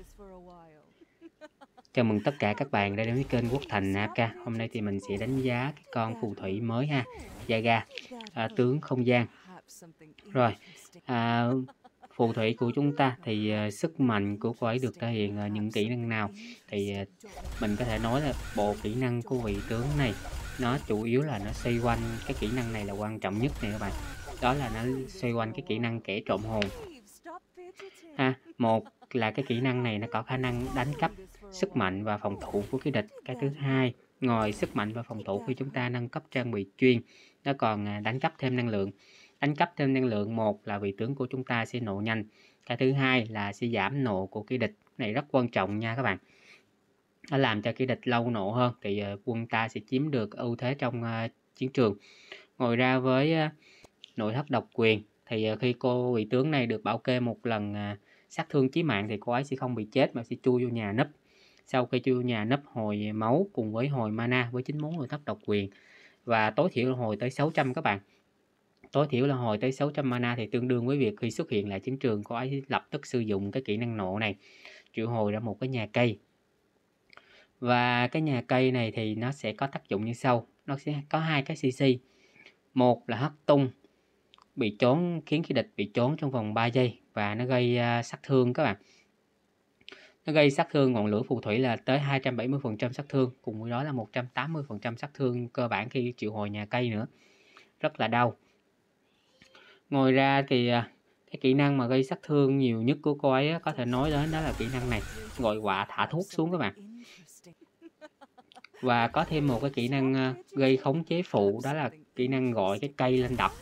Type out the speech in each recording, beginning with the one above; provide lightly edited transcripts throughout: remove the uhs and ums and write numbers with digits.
Chào mừng tất cả các bạn đã đến với kênh Quốc Thành AK. Hôm nay thì mình sẽ đánh giá cái con phù thủy mới ha, Yaga, tướng không gian. Rồi, phù thủy của chúng ta thì sức mạnh của cô ấy được thể hiện những kỹ năng nào? Thì mình có thể nói là bộ kỹ năng của vị tướng này nó chủ yếu là nó xoay quanh cái kỹ năng này là quan trọng nhất này các bạn. Đó là nó xoay quanh cái kỹ năng kẻ trộm hồn. Một là cái kỹ năng này nó có khả năng đánh cắp sức mạnh và phòng thủ của cái địch. Cái thứ hai, ngoài sức mạnh và phòng thủ khi chúng ta nâng cấp trang bị chuyên, nó còn đánh cắp thêm năng lượng. Đánh cắp thêm năng lượng, một là vị tướng của chúng ta sẽ nộ nhanh. Cái thứ hai là sẽ giảm nộ của cái địch. Này rất quan trọng nha các bạn. Nó làm cho cái địch lâu nộ hơn thì quân ta sẽ chiếm được ưu thế trong chiến trường. Ngoài ra với nội thất độc quyền thì khi vị tướng này được bảo kê một lần sát thương chí mạng thì cô ấy sẽ không bị chết mà sẽ chui vô nhà nấp. Sau khi chui vô nhà nấp hồi máu cùng với hồi mana với 94 nội thất độc quyền và tối thiểu là hồi tới 600 các bạn. Tối thiểu là hồi tới 600 mana thì tương đương với việc khi xuất hiện lại chiến trường cô ấy lập tức sử dụng cái kỹ năng nộ này, triệu hồi ra một cái nhà cây. Và cái nhà cây này thì nó sẽ có tác dụng như sau. Nó sẽ có hai cái CC. Một là hất tung bị trốn, khiến cái địch bị trốn trong vòng 3 giây và nó gây sát thương các bạn. Nó gây sát thương ngọn lửa phù thủy là tới 270% sát thương, cùng với đó là 180% sát thương cơ bản khi triệu hồi nhà cây nữa. Rất là đau. Ngoài ra thì cái kỹ năng mà gây sát thương nhiều nhất của cô ấy có thể nói đến đó là kỹ năng này, gọi quạ thả thuốc xuống các bạn. Và có thêm một cái kỹ năng gây khống chế phụ, đó là kỹ năng gọi cái cây lên đập.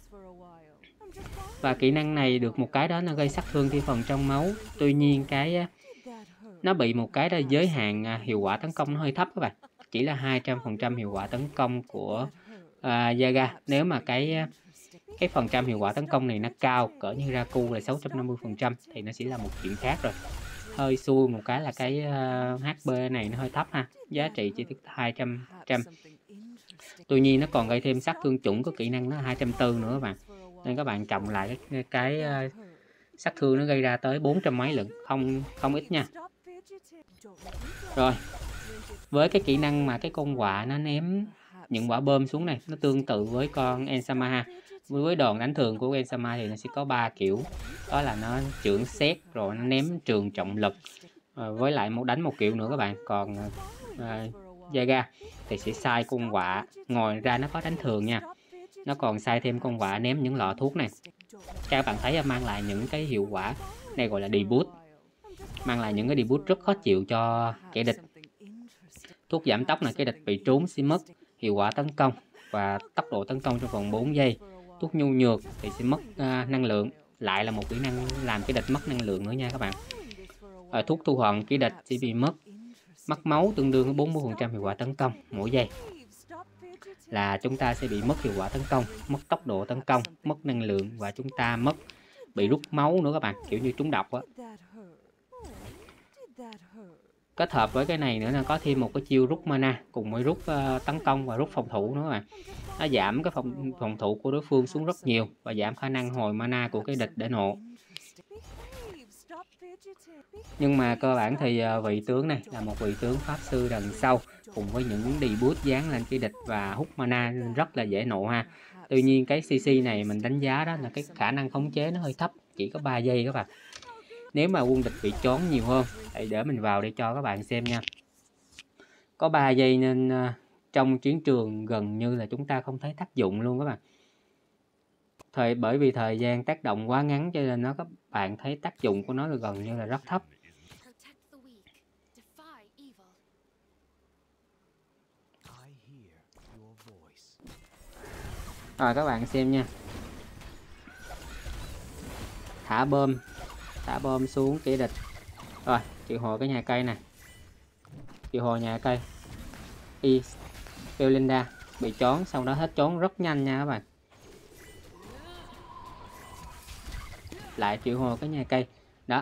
Và kỹ năng này được một cái đó nó gây sát thương thi phần trong máu. Tuy nhiên cái nó bị một cái là giới hạn hiệu quả tấn công nó hơi thấp các bạn. Chỉ là 200% hiệu quả tấn công của Yaga. Nếu mà cái phần trăm hiệu quả tấn công này nó cao, cỡ như Raku là 650% thì nó sẽ là một chuyện khác rồi. Hơi xui một cái là cái HP này nó hơi thấp ha. Giá trị chỉ được 200. Tuy nhiên nó còn gây thêm sát thương chuẩn của kỹ năng nó 240 nữa các bạn. Nên các bạn cộng lại cái sát thương nó gây ra tới 400 mấy lận, không ít nha. Rồi, với cái kỹ năng mà cái con quạ nó ném những quả bom xuống này, nó tương tự với con Ensama. Với đòn đánh thường của Ensama thì nó sẽ có 3 kiểu. Đó là nó chưởng xét, rồi nó ném trường trọng lực, với lại đánh một kiểu nữa các bạn. Còn Yaga thì sẽ sai con quạ. Ngoài ra nó có đánh thường nha, nó còn sai thêm con quạ ném những lọ thuốc này. Các bạn thấy mang lại những cái hiệu quả này gọi là debut, mang lại những cái debut rất khó chịu cho kẻ địch. Thuốc giảm tốc là cái địch bị trốn sẽ mất hiệu quả tấn công và tốc độ tấn công trong vòng 4 giây. Thuốc nhu nhược thì sẽ mất năng lượng, lại là một kỹ năng làm cái địch mất năng lượng nữa nha các bạn. Thuốc thu hận cái địch sẽ bị mất máu tương đương với 40% hiệu quả tấn công mỗi giây. Là chúng ta sẽ bị mất hiệu quả tấn công, mất tốc độ tấn công, mất năng lượng và chúng ta bị rút máu nữa các bạn, kiểu như trúng độc á. Kết hợp với cái này nữa là có thêm một cái chiêu rút mana cùng với rút tấn công và rút phòng thủ nữa các bạn. Nó giảm cái phòng thủ của đối phương xuống rất nhiều và giảm khả năng hồi mana của cái địch để nộ. Nhưng mà cơ bản thì vị tướng này là một vị tướng pháp sư đằng sau, cùng với những debut dán lên cái địch và hút mana rất là dễ nộ ha. Tuy nhiên cái CC này mình đánh giá đó là cái khả năng khống chế nó hơi thấp, chỉ có 3 giây các bạn. Nếu mà quân địch bị trốn nhiều hơn, để mình vào để cho các bạn xem nha. Có 3 giây nên trong chiến trường gần như là chúng ta không thấy tác dụng luôn các bạn. Bởi vì thời gian tác động quá ngắn cho nên các bạn thấy tác dụng của nó là gần như là rất thấp. Rồi các bạn xem nha. Thả bom xuống kẻ địch. Rồi, triệu hồi cái nhà cây này. Triệu hồi nhà cây. Belinda bị trốn, sau đó hết trốn rất nhanh nha các bạn. Lại triệu hồi cái nhà cây. Đó.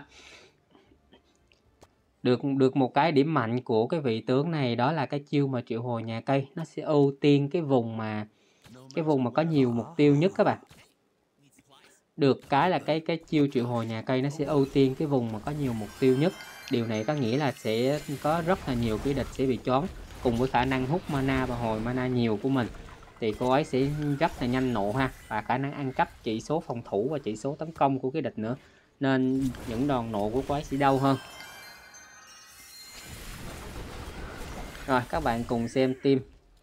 Được một cái điểm mạnh của cái vị tướng này đó là cái chiêu mà triệu hồi nhà cây, nó sẽ ưu tiên cái vùng mà có nhiều mục tiêu nhất các bạn. Được cái là cái chiêu triệu hồi nhà cây nó sẽ ưu tiên cái vùng mà có nhiều mục tiêu nhất. Điều này có nghĩa là sẽ có rất là nhiều kẻ địch sẽ bị choáng, cùng với khả năng hút mana và hồi mana nhiều của mình thì cô ấy sẽ rất là nhanh nộ ha, và khả năng ăn cắp chỉ số phòng thủ và chỉ số tấn công của cái địch nữa, nên những đòn nộ của cô ấy sẽ đau hơn. Rồi các bạn cùng xem team.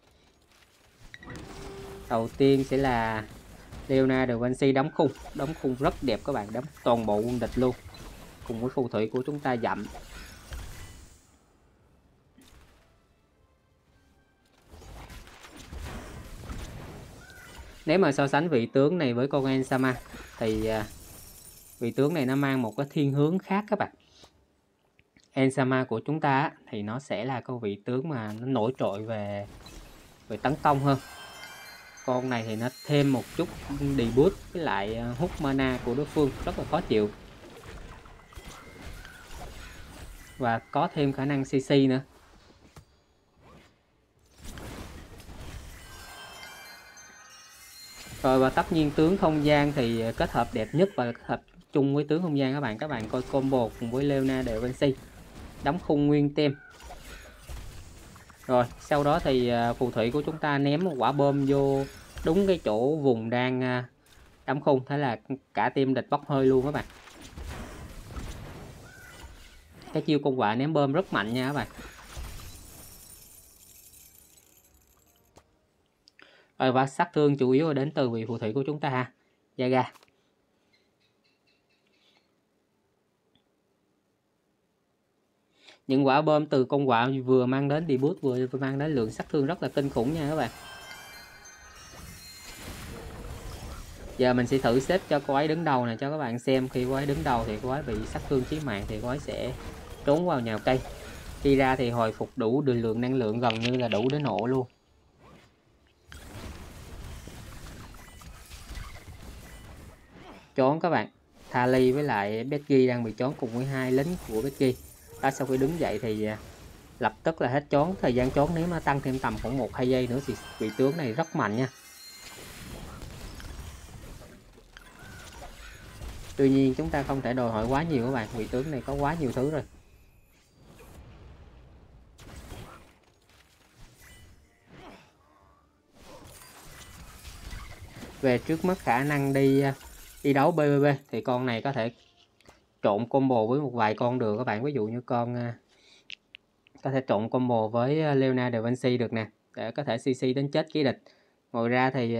Đầu tiên sẽ là Leonardo da Vinci đóng khung rất đẹp các bạn, đóng toàn bộ quân địch luôn, cùng với phù thủy của chúng ta dặm. Nếu mà so sánh vị tướng này với con Ensama thì vị tướng này nó mang một cái thiên hướng khác các bạn. Ensama của chúng ta thì nó sẽ là con vị tướng mà nó nổi trội về tấn công hơn. Con này thì nó thêm một chút deboost với lại hút mana của đối phương rất là khó chịu, và có thêm khả năng CC nữa. Rồi và tất nhiên tướng không gian thì kết hợp đẹp nhất và kết hợp chung với tướng không gian các bạn coi combo cùng với Leonardo da Vinci đóng khung nguyên tem. Rồi sau đó thì phù thủy của chúng ta ném một quả bom vô đúng cái chỗ vùng đang đóng khung, thế là cả team địch bốc hơi luôn các bạn. Cái chiêu con quạ ném bom rất mạnh nha các bạn. Rồi và sát thương chủ yếu là đến từ vị phù thủy của chúng ta ha, Yaga. Những quả bom từ con quạ vừa mang đến deboost vừa mang đến lượng sát thương rất là kinh khủng nha các bạn. Giờ mình sẽ thử xếp cho cô ấy đứng đầu này cho các bạn xem. Khi cô ấy đứng đầu thì cô ấy bị sát thương chí mạng thì cô ấy sẽ trốn vào nhào cây. Khi ra thì hồi phục đủ lượng năng lượng gần như là đủ để nổ luôn. Trốn các bạn. Thali với lại Becky đang bị trốn cùng với hai lính của Becky. Đó, sau khi đứng dậy thì lập tức là hết trốn. Thời gian trốn nếu mà tăng thêm tầm khoảng 1-2 giây nữa thì vị tướng này rất mạnh nha. Tuy nhiên chúng ta không thể đòi hỏi quá nhiều các bạn, vị tướng này có quá nhiều thứ rồi. Về trước mắt khả năng đi đấu PvP thì con này có thể trộn combo với một vài con được các bạn. Ví dụ như con có thể trộn combo với Leonardo da Vinci được nè, để có thể CC đến chết kẻ địch. Ngoài ra thì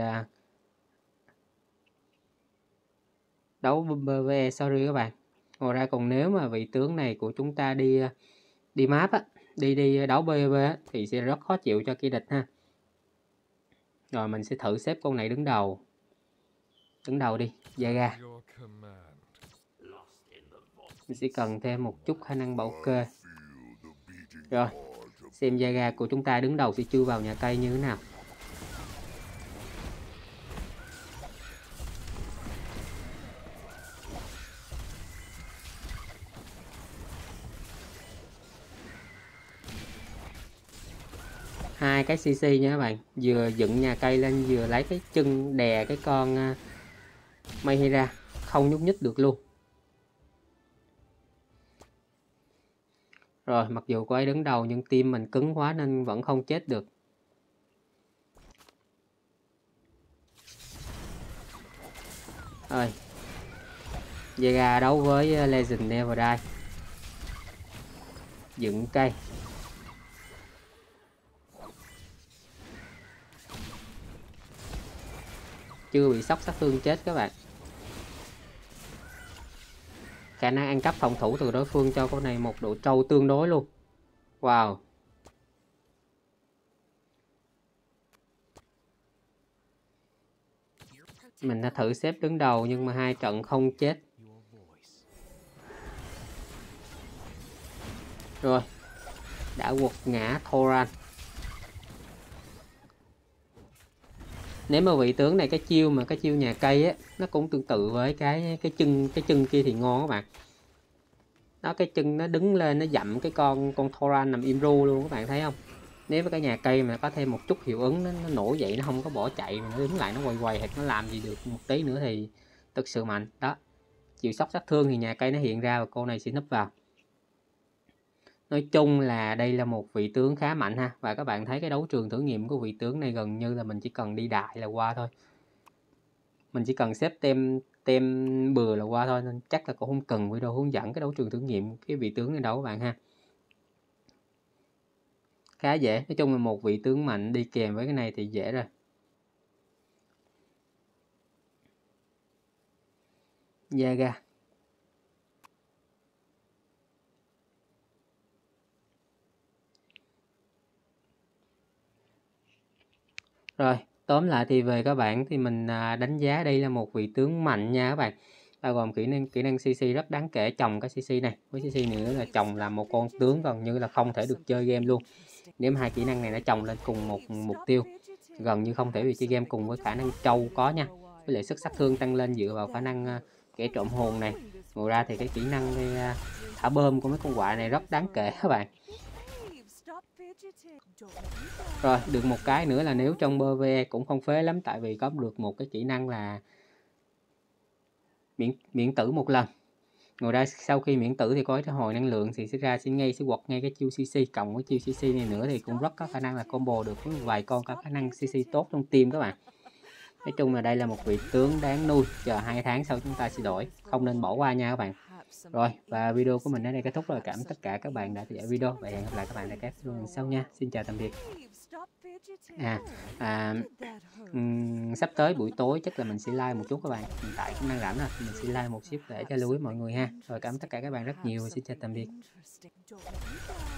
đấu PvE, sorry các bạn. Ngoài ra còn nếu mà vị tướng này của chúng ta đi map á, đi đấu PvP á, thì sẽ rất khó chịu cho kẻ địch ha. Rồi mình sẽ thử xếp con này đứng đầu. Đứng đầu đi, Yaga. Mình sẽ cần thêm một chút khả năng bảo kê. Rồi, xem Yaga của chúng ta đứng đầu sẽ chui vào nhà cây như thế nào. Hai cái CC nha các bạn, vừa dựng nhà cây lên vừa lấy cái chân đè cái con Mayhera, không nhúc nhích được luôn. Rồi mặc dù cô ấy đứng đầu nhưng team mình cứng quá nên vẫn không chết được. Rồi Vega đấu với Legend Never Die. Dựng cây. Chưa bị sốc sát thương chết các bạn. Khả năng ăn cắp phòng thủ từ đối phương cho con này một độ trâu tương đối luôn. Wow. Mình đã thử xếp đứng đầu nhưng mà hai trận không chết. Rồi. Đã quật ngã Thoran. Nếu mà vị tướng này cái chiêu nhà cây á, nó cũng tương tự với cái chân kia thì ngon các bạn. Đó, cái chân nó đứng lên nó dặm cái con Thoran nằm im ru luôn các bạn thấy không? Nếu với cái nhà cây mà có thêm một chút hiệu ứng nó nổ dậy, nó không có bỏ chạy mà nó đứng lại nó quay quay hoặc nó làm gì được một tí nữa thì thực sự mạnh. Đó, chịu sốc sát thương thì nhà cây nó hiện ra và cô này sẽ núp vào. Nói chung là đây là một vị tướng khá mạnh ha. Và các bạn thấy cái đấu trường thử nghiệm của vị tướng này gần như là mình chỉ cần đi đại là qua thôi. Mình chỉ cần xếp tem bừa là qua thôi, nên chắc là cũng không cần video hướng dẫn cái đấu trường thử nghiệm cái vị tướng này đâu các bạn ha. Khá dễ, nói chung là một vị tướng mạnh đi kèm với cái này thì dễ rồi. Yaga. Rồi, tóm lại thì về các bạn thì mình đánh giá đây là một vị tướng mạnh nha các bạn. Bao gồm kỹ năng CC rất đáng kể, chồng cái CC này với CC này nữa là chồng là một con tướng gần như là không thể được chơi game luôn. Nếu hai kỹ năng này nó chồng lên cùng một mục tiêu gần như không thể bị chơi game, cùng với khả năng trâu có nha. Với lại sức sát thương tăng lên dựa vào khả năng kẻ trộm hồn này. Ngoài ra thì cái kỹ năng thả bơm của mấy con quạ này rất đáng kể các bạn. Rồi, được một cái nữa là nếu trong PvE cũng không phế lắm, tại vì có được một cái kỹ năng là miễn tử một lần. Ngoài ra sau khi miễn tử thì có cái hồi năng lượng thì sẽ quật ngay cái chiêu CC, cộng với chiêu CC này nữa thì cũng rất có khả năng là combo được với vài con có khả năng CC tốt trong team các bạn. Nói chung là đây là một vị tướng đáng nuôi, chờ 2 tháng sau chúng ta sẽ đổi, không nên bỏ qua nha các bạn. Rồi, và video của mình đến đây kết thúc rồi. Cảm ơn tất cả các bạn đã theo dõi video và hẹn gặp lại các bạn ở các video lần sau nha. Xin chào tạm biệt. Sắp tới buổi tối chắc là mình sẽ like một chút các bạn, hiện tại cũng đang rảnh rồi, mình sẽ like một ship để cho lưu ý mọi người ha. Rồi cảm ơn tất cả các bạn rất nhiều và xin chào tạm biệt.